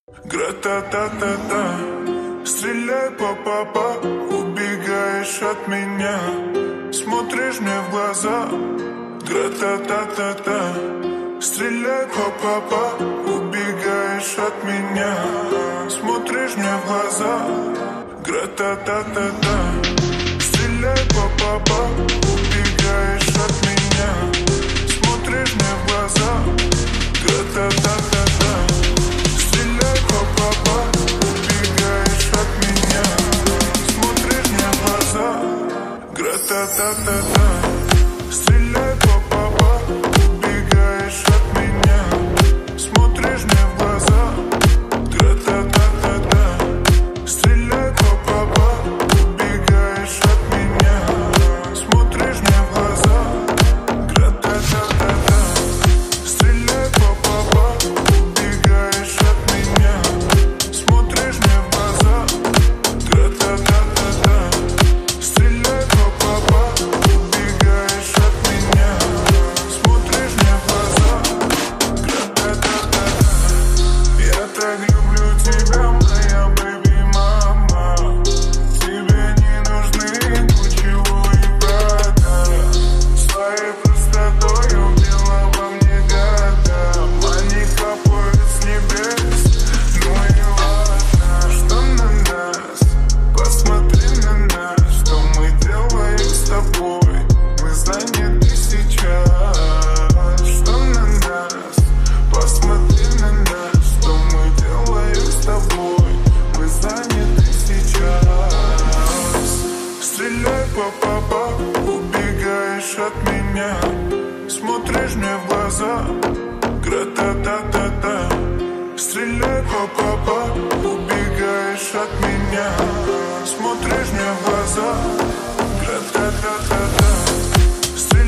Гра-та-та-та-та, стреляй па-па-па, убегаешь от меня, смотришь мне в глаза. Гра-та-та-та-та, стреляй па-па-па, убегаешь от меня, смотришь мне в глаза. Гра-та-та-та-та, стреляй па-па-па, убегаешь от меня, смотришь мне в глаза. Гра-та-та-та-та, стреляй па-па-па, убегаешь от меня, смотришь мне в глаза. Гра-та-та-та-та, стреляй па-па-па, убегаешь от меня, смотришь мне в глаза. Гра-та-та-та-та, стреляй па-па-па, убегаешь от меня, смотришь мне в глаза. Гра-та-та-та-та, стреляй па-па-па, убегаешь от меня, смотришь мне в глаза. Гра-та-та-та-та, стреляй па-па-па, убегаешь от меня, смотришь мне в глаза. Гра-та-та-та-та, я так люблю тебя, моя бэби-мама. Тебе не нужны ничего и правда. Своей простотой убила во мне года. Они капают с небес, ну и ладно. Что на нас? Посмотри на нас, что мы делаем с тобой. Мы заняты сейчас. Что на нас? Посмотри на нас, что мы делаем с тобой. Мы заняты сейчас. Стреляй па-па-па, убегаешь от меня, смотришь мне в глаза. Гра-та-та-та-та, стреляй па-па-па, убегаешь от меня, смотришь мне в глаза. Гра-та-та-та-та, стреляй